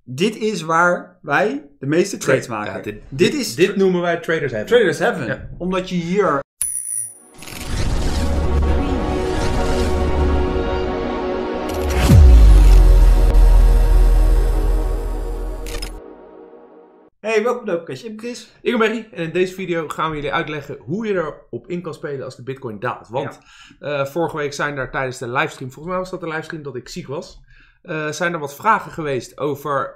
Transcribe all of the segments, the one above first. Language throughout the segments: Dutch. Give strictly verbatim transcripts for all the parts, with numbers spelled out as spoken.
dit is waar wij de meeste trades maken. Ja, dit, dit, dit, is dit noemen wij Traders Heaven. Traders Heaven. Ja. Omdat je hier... Hey, welkom bij Cash in Chris. Ik ben Berry en in deze video gaan we jullie uitleggen hoe je erop in kan spelen als de Bitcoin daalt. Want ja. uh, vorige week zijn er tijdens de livestream, volgens mij was dat de livestream dat ik ziek was, uh, zijn er wat vragen geweest over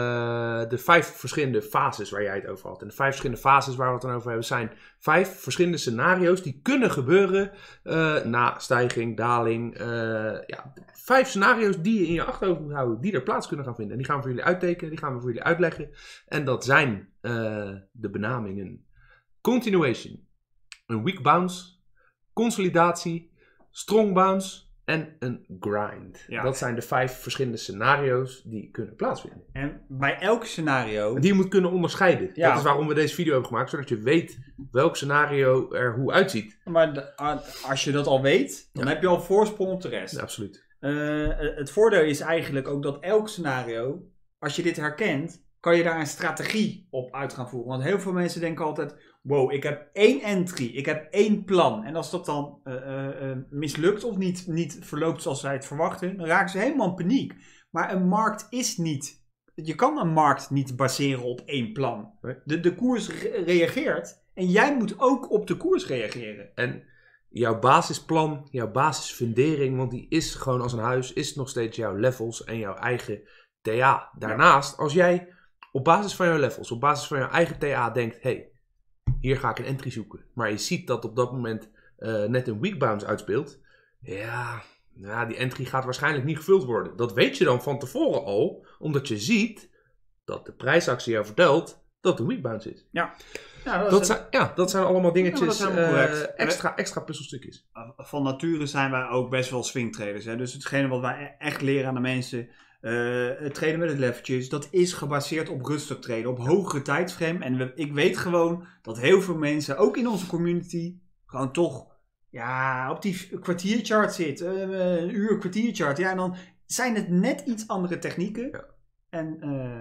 uh, de vijf verschillende fases waar jij het over had. En de vijf verschillende fases waar we het dan over hebben zijn vijf verschillende scenario's die kunnen gebeuren uh, na stijging, daling. Uh, ja, vijf scenario's die je in je achterhoofd moet houden, die er plaats kunnen gaan vinden. En die gaan we voor jullie uittekenen, die gaan we voor jullie uitleggen. En dat zijn uh, de benamingen continuation, een weak bounce, consolidatie, strong bounce en een grind. Ja. Dat zijn de vijf verschillende scenario's die kunnen plaatsvinden. En bij elk scenario... En die je moet kunnen onderscheiden. Ja. Dat is waarom we deze video hebben gemaakt, zodat je weet welk scenario er hoe uitziet. Maar de, als je dat al weet, dan ja. heb je al voorsprong op de rest. Ja, absoluut. Uh, het voordeel is eigenlijk ook dat elk scenario, als je dit herkent, kan je daar een strategie op uit gaan voeren. Want heel veel mensen denken altijd, wow, ik heb één entry, ik heb één plan. En als dat dan uh, uh, mislukt of niet, niet verloopt zoals zij het verwachten, dan raken ze helemaal in paniek. Maar een markt is niet, je kan een markt niet baseren op één plan. De, de koers re- reageert en jij moet ook op de koers reageren. En jouw basisplan, jouw basisfundering, want die is gewoon als een huis, is nog steeds jouw levels en jouw eigen T A. Daarnaast, ja. als jij op basis van jouw levels, op basis van jouw eigen T A denkt, hey, hier ga ik een entry zoeken. Maar je ziet dat op dat moment uh, net een weak bounce uitspeelt. Ja, ja, die entry gaat waarschijnlijk niet gevuld worden. Dat weet je dan van tevoren al, omdat je ziet dat de prijsactie jou vertelt dat het een weak bounce is. Ja. Ja, dat, dat, is zijn, ja, dat zijn allemaal dingetjes, ja, uh, extra, extra puzzelstukjes. Van nature zijn wij ook best wel swingtraders. Hè? Dus hetgene wat wij echt leren aan de mensen, uh, het traden met het levertjes, dat is gebaseerd op rustig traden, op hogere tijdsframe. En we, ik weet gewoon dat heel veel mensen, ook in onze community, gewoon toch ja, op die kwartierchart zitten. Uh, een uur kwartierchart. Ja, en dan zijn het net iets andere technieken. Ja. En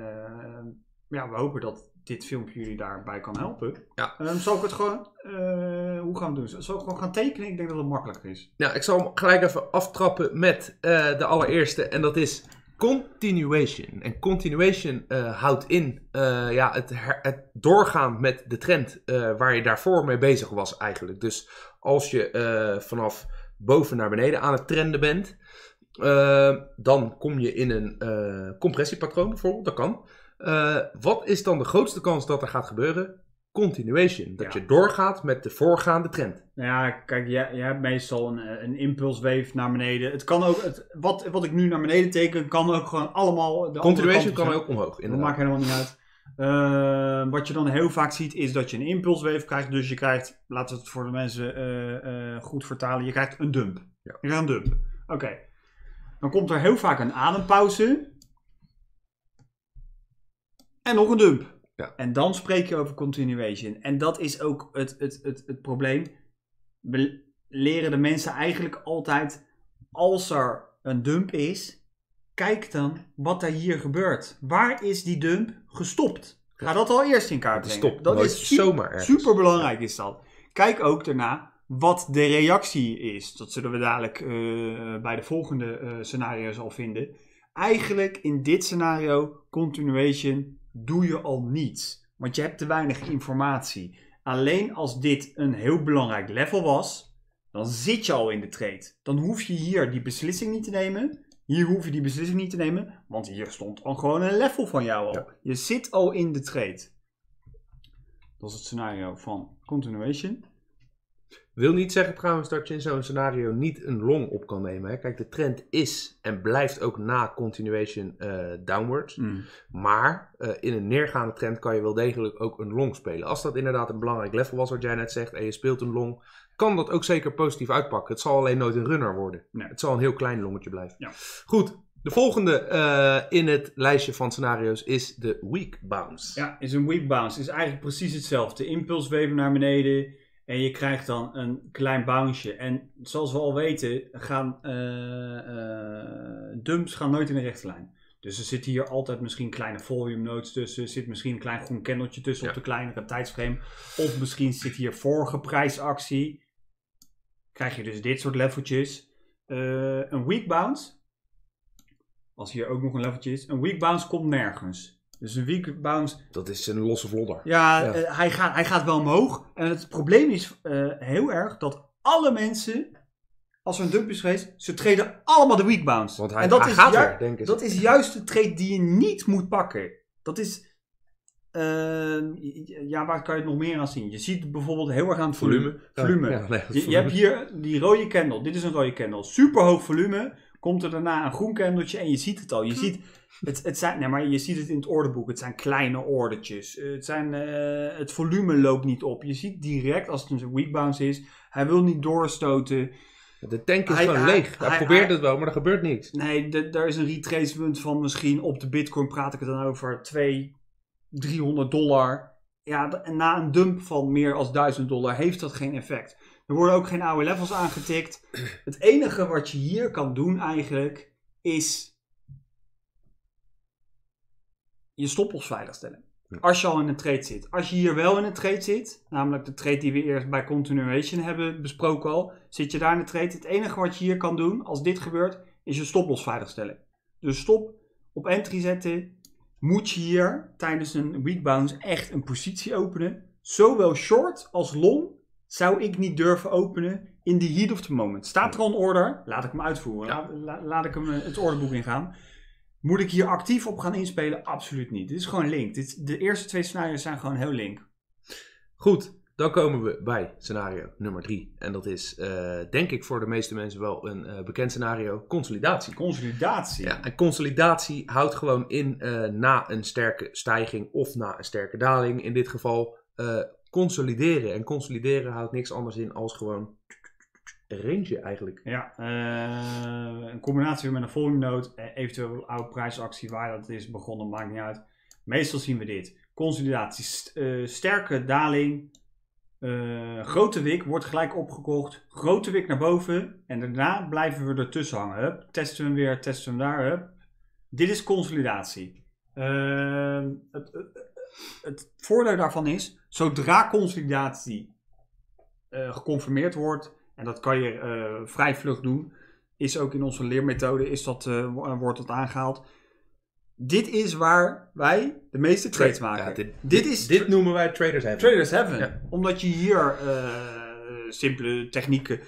uh, ja, we hopen dat dit filmpje jullie daarbij kan helpen. Ja. Um, zal ik het gewoon... Uh, hoe gaan we doen? Zal ik gewoon gaan tekenen? Ik denk dat het makkelijker is. Ja, ik zal hem gelijk even aftrappen met uh, de allereerste. En dat is continuation. En continuation uh, houdt in uh, ja, het, her- het doorgaan met de trend uh, waar je daarvoor mee bezig was eigenlijk. Dus als je uh, vanaf boven naar beneden aan het trenden bent, uh, dan kom je in een uh, compressiepatroon bijvoorbeeld. Dat kan. Uh, wat is dan de grootste kans dat er gaat gebeuren? Continuation. Dat ja. je doorgaat met de voorgaande trend. Ja, kijk, je, je hebt meestal een, een impulswave naar beneden. Het kan ook, het, wat, wat ik nu naar beneden teken, kan ook gewoon allemaal... De Continuation kan ook omhoog. Dat maakt helemaal niet uit. Uh, wat je dan heel vaak ziet, is dat je een impulswave krijgt. Dus je krijgt, laten we het voor de mensen uh, uh, goed vertalen, je krijgt een dump. Ja. Je krijgt een dump. Oké. Okay. Dan komt er heel vaak een adempauze. En nog een dump. Ja. En dan spreek je over continuation. En dat is ook het, het, het, het probleem. We leren de mensen eigenlijk altijd, als er een dump is, kijk dan wat er hier gebeurt. Waar is die dump gestopt? Ga dat al eerst in kaart brengen. Stop, dat is super, zomaar super belangrijk is dat. Kijk ook daarna wat de reactie is. Dat zullen we dadelijk uh, bij de volgende uh, scenario's al vinden. Eigenlijk in dit scenario, continuation, doe je al niets. Want je hebt te weinig informatie. Alleen als dit een heel belangrijk level was, dan zit je al in de trade. Dan hoef je hier die beslissing niet te nemen. Hier hoef je die beslissing niet te nemen, want hier stond al gewoon een level van jou al. Ja. Je zit al in de trade. Dat is het scenario van continuation. Wil niet zeggen trouwens dat je in zo'n scenario niet een long op kan nemen. Hè? Kijk, de trend is en blijft ook na continuation uh, downwards. Mm. Maar uh, in een neergaande trend kan je wel degelijk ook een long spelen. Als dat inderdaad een belangrijk level was wat jij net zegt en je speelt een long, kan dat ook zeker positief uitpakken. Het zal alleen nooit een runner worden. Nee. Het zal een heel klein longetje blijven. Ja. Goed, de volgende uh, in het lijstje van scenario's is de weak bounce. Ja, is een weak bounce. Is eigenlijk precies hetzelfde. Impulswave naar beneden. En je krijgt dan een klein bounceje. En zoals we al weten, gaan uh, uh, dumps gaan nooit in de rechte lijn. Dus er zit hier altijd misschien kleine volume notes tussen. Er zit misschien een klein groen candletje tussen ja. op de kleinere tijdsframe. Of misschien zit hier vorige prijsactie. Krijg je dus dit soort leveltjes. Uh, een weak bounce. Als hier ook nog een leveltje is. Een weak bounce komt nergens. Dus een weak bounce... Dat is een losse vlodder. Ja, ja. Uh, hij, gaat, hij gaat wel omhoog. En het probleem is uh, heel erg dat alle mensen... Als er een dump is geweest, ze treden allemaal de weak bounce. Want hij, en dat hij is gaat ju- er, denk ik. Dat is juist de trade die je niet moet pakken. Dat is... Uh, ja, waar kan je het nog meer aan zien? Je ziet bijvoorbeeld heel erg aan het volume. Volume. Ja, nee, je, volume. je hebt hier die rode candle. Dit is een rode candle. Super hoog volume. Komt er daarna een groen candletje en je ziet het al. Je ziet het, het zijn, nee, maar je ziet het in het orderboek. Het zijn kleine ordertjes. Het, zijn, uh, het volume loopt niet op. Je ziet direct als het een weak bounce is. Hij wil niet doorstoten. De tank is hij, gewoon hij, leeg. Hij, hij probeert hij, het wel, maar er gebeurt niks. Nee, de, daar is een retracement van misschien op de Bitcoin praat ik het dan over tweehonderd, driehonderd dollar. Ja, en na een dump van meer dan duizend dollar heeft dat geen effect. Er worden ook geen oude levels aangetikt. Het enige wat je hier kan doen eigenlijk is je stoploss veiligstellen. Als je al in een trade zit. Als je hier wel in een trade zit, namelijk de trade die we eerst bij Continuation hebben besproken al, zit je daar in de trade. Het enige wat je hier kan doen als dit gebeurt, is je stoploss veiligstellen. Dus stop op entry zetten. Moet je hier tijdens een weak bounce echt een positie openen. Zowel short als long zou ik niet durven openen in the heat of the moment. Staat er al een order? Laat ik hem uitvoeren. Ja. Laat, la, laat ik hem het orderboek ingaan. Moet ik hier actief op gaan inspelen? Absoluut niet. Dit is gewoon link. Dit, de eerste twee scenario's zijn gewoon heel link. Goed, dan komen we bij scenario nummer drie. En dat is, uh, denk ik, voor de meeste mensen wel een uh, bekend scenario. Consolidatie. Consolidatie. Ja, en consolidatie houdt gewoon in uh, na een sterke stijging of na een sterke daling. In dit geval uh, consolideren. En consolideren houdt niks anders in als gewoon range eigenlijk. Ja, uh, een combinatie met een volume node, eventueel een oude prijsactie waar dat is begonnen, maakt niet uit. Meestal zien we dit. Consolidatie, st- uh, sterke daling, uh, grote wick wordt gelijk opgekocht, grote wick naar boven en daarna blijven we ertussen hangen. Hup, testen we hem weer, testen we hem daar. Hup. Dit is consolidatie. Uh, het, het, het voordeel daarvan is, zodra consolidatie uh, geconfirmeerd wordt, en dat kan je uh, vrij vlug doen. Is ook in onze leermethode is dat, uh, wordt dat aangehaald. Dit is waar wij de meeste trades maken. Ja, dit, dit, dit, is dit noemen wij Traders Heaven. Traders Heaven. Ja. Omdat je hier uh, simpele technieken,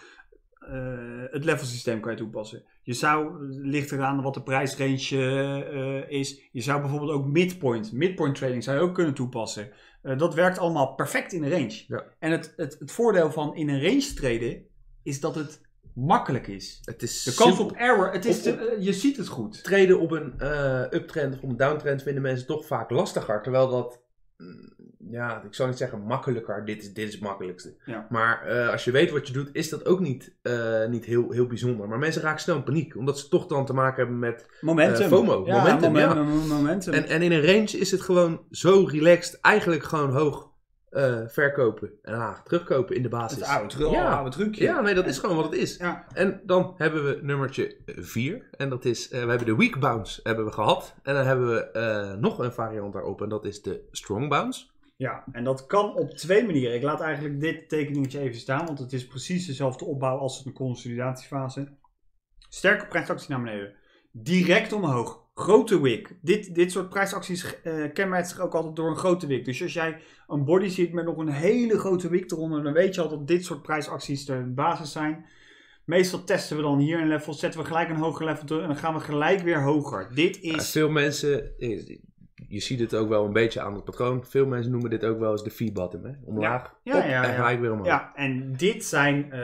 uh, het levelsysteem kan je toepassen. Je zou, ligt eraan wat de prijsrange uh, is. Je zou bijvoorbeeld ook midpoint, midpoint trading zou je ook kunnen toepassen. Uh, dat werkt allemaal perfect in een range. Ja. En het, het, het voordeel van in een range traden is dat het makkelijk is. Het is de kans simpel. op error, het is op, te, uh, je ziet het goed. Traden op een uh, uptrend of op een downtrend vinden mensen toch vaak lastiger. Terwijl dat, mm, ja, ik zou niet zeggen makkelijker. Dit is, dit is het makkelijkste. Ja. Maar uh, als je weet wat je doet, is dat ook niet, uh, niet heel, heel bijzonder. Maar mensen raken snel in paniek. Omdat ze toch dan te maken hebben met momentum. Uh, FOMO. Ja, momentum, momentum, ja. momentum. En, en in een range is het gewoon zo relaxed. Eigenlijk gewoon hoog. Uh, verkopen en laag terugkopen in de basis. Het oude, tru- ja. oude trucje. Ja, nee, dat is gewoon wat het is. Ja. En dan hebben we nummertje vier. En dat is, uh, we hebben de weak bounce hebben we gehad. En dan hebben we uh, nog een variant daarop. En dat is de strong bounce. Ja, en dat kan op twee manieren. Ik laat eigenlijk dit tekeningetje even staan. Want het is precies dezelfde opbouw als een consolidatiefase. Sterke prijsactie naar beneden. Direct omhoog. Grote wick. Dit, dit soort prijsacties uh, kenmerkt zich ook altijd door een grote wick. Dus als jij een body ziet met nog een hele grote wick eronder, dan weet je al dat dit soort prijsacties de basis zijn. Meestal testen we dan hier een level, zetten we gelijk een hoger level toe en dan gaan we gelijk weer hoger. Dit is... Ja, veel mensen, je ziet het ook wel een beetje aan het patroon, veel mensen noemen dit ook wel eens de V-bottom. Hè? Omlaag, ja, ja, op ja, ja, en gelijk weer omhoog. Ja, en dit zijn uh,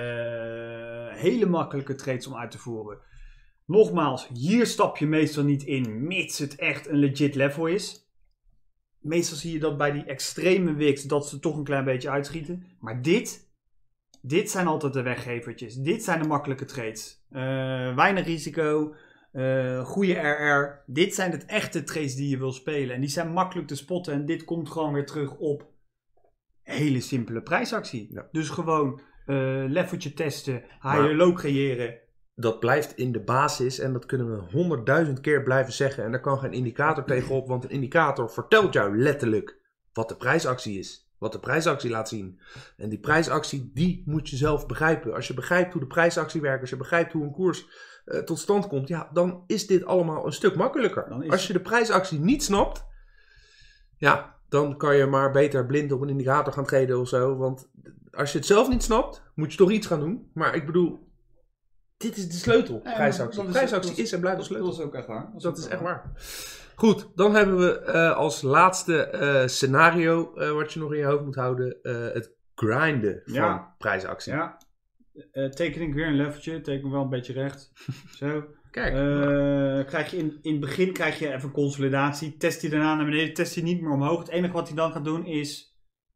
hele makkelijke trades om uit te voeren. Nogmaals, hier stap je meestal niet in, mits het echt een legit level is. Meestal zie je dat bij die extreme wicks, dat ze toch een klein beetje uitschieten. Maar dit, dit zijn altijd de weggevertjes. Dit zijn de makkelijke trades. Uh, weinig risico, uh, goede R R. Dit zijn het echte trades die je wil spelen. En die zijn makkelijk te spotten. En dit komt gewoon weer terug op hele simpele prijsactie. Ja. Dus gewoon uh, leveltje testen, higher low creëren. dat blijft in de basis en dat kunnen we honderdduizend keer blijven zeggen. En daar kan geen indicator tegenop, want een indicator vertelt jou letterlijk wat de prijsactie is. Wat de prijsactie laat zien. En die prijsactie, die moet je zelf begrijpen. Als je begrijpt hoe de prijsactie werkt, als je begrijpt hoe een koers uh, tot stand komt, ja, dan is dit allemaal een stuk makkelijker. Als je de prijsactie niet snapt, ja, dan kan je maar beter blind op een indicator gaan traden of zo. Want als je het zelf niet snapt, moet je toch iets gaan doen. Maar ik bedoel, dit is de sleutel, ja, prijsactie. Is, prijsactie is, is en blijft de sleutel. Dat is ook echt waar. Dat is, dat is echt waar. waar. Goed, dan hebben we uh, als laatste uh, scenario uh, wat je nog in je hoofd moet houden, uh, het grinden van ja. prijsactie. Ja, uh, teken ik weer een leveltje, teken wel een beetje recht. Zo. Kijk. Uh, krijg je in, in het begin krijg je even consolidatie, test hij daarna naar beneden, test hij niet meer omhoog. Het enige wat hij dan gaat doen is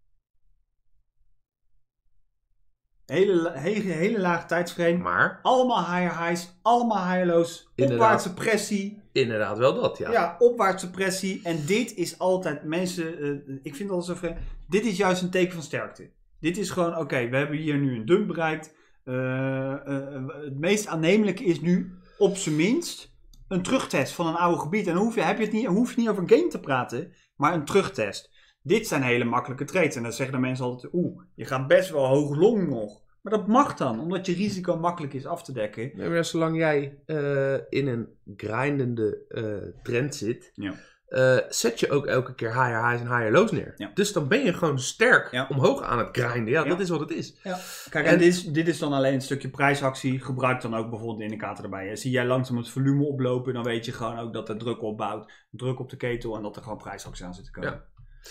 hele, hele, hele lage tijdsframe. Maar allemaal higher highs, allemaal higher lows, opwaartse pressie. Inderdaad wel dat, ja. Ja, opwaartse pressie. En dit is altijd, mensen, uh, ik vind het altijd zo vreemd. Dit is juist een teken van sterkte. Dit is gewoon, oké, okay, we hebben hier nu een dump bereikt. Uh, uh, het meest aannemelijke is nu, op zijn minst, een terugtest van een oude gebied. En dan hoef je, heb je het niet, hoef je niet over een game te praten, maar een terugtest. Dit zijn hele makkelijke trades. En dan zeggen de mensen altijd, oeh, je gaat best wel hoog long nog. Maar dat mag dan, omdat je risico makkelijk is af te dekken. Nee, maar zolang jij uh, in een grindende uh, trend zit, ja. uh, zet je ook elke keer higher highs en higher lows neer. Ja. Dus dan ben je gewoon sterk ja. omhoog aan het grinden. Ja, ja, dat is wat het is. Ja. Kijk, en, en dit, is, dit is dan alleen een stukje prijsactie. Gebruik dan ook bijvoorbeeld de indicator erbij. Zie jij langzaam het volume oplopen, dan weet je gewoon ook dat er druk opbouwt. Druk op de ketel en dat er gewoon prijsactie aan zit te komen. Ja.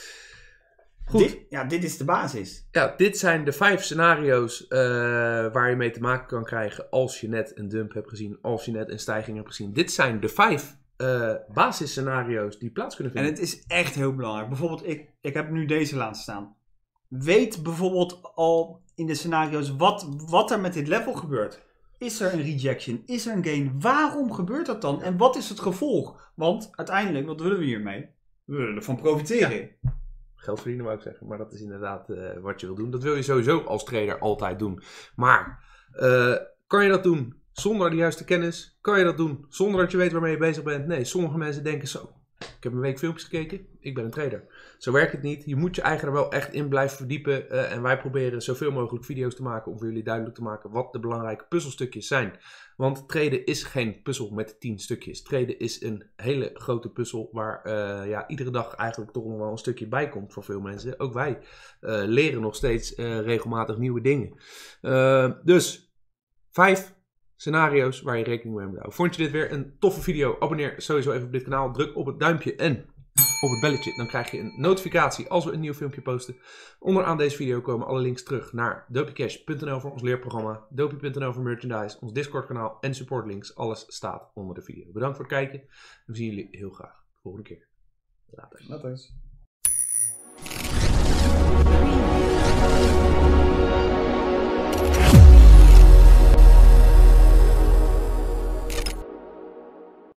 Goed. Dit, ja, dit is de basis. Ja, dit zijn de vijf scenario's uh, waar je mee te maken kan krijgen als je net een dump hebt gezien, als je net een stijging hebt gezien. Dit zijn de vijf uh, basisscenario's die plaats kunnen vinden. En het is echt heel belangrijk. Bijvoorbeeld, ik, ik heb nu deze laten staan. Weet bijvoorbeeld al in de scenario's wat, wat er met dit level gebeurt. Is er een rejection? Is er een gain? Waarom gebeurt dat dan? En wat is het gevolg? Want uiteindelijk, wat willen we hiermee? We willen ervan profiteren. Ja. Geld verdienen wou ik zeggen, maar dat is inderdaad uh, wat je wil doen. Dat wil je sowieso als trader altijd doen. Maar uh, kan je dat doen zonder de juiste kennis? Kan je dat doen zonder dat je weet waarmee je bezig bent? Nee, sommige mensen denken zo. Ik heb een week filmpjes gekeken, ik ben een trader. Zo werkt het niet. Je moet je eigen er wel echt in blijven verdiepen. Uh, en wij proberen zoveel mogelijk video's te maken om voor jullie duidelijk te maken wat de belangrijke puzzelstukjes zijn. Want traden is geen puzzel met tien stukjes. Traden is een hele grote puzzel waar uh, ja, iedere dag eigenlijk toch nog wel een stukje bij komt voor veel mensen. Ook wij uh, leren nog steeds uh, regelmatig nieuwe dingen. Uh, dus vijf scenario's waar je rekening mee moet houden. Vond je dit weer een toffe video? Abonneer sowieso even op dit kanaal. Druk op het duimpje en op het belletje. Dan krijg je een notificatie als we een nieuw filmpje posten. Onderaan deze video komen alle links terug naar dopeycash punt n l voor ons leerprogramma. dopey punt n l voor merchandise. Ons Discord kanaal en supportlinks. Alles staat onder de video. Bedankt voor het kijken. En we zien jullie heel graag de volgende keer. Later. Later.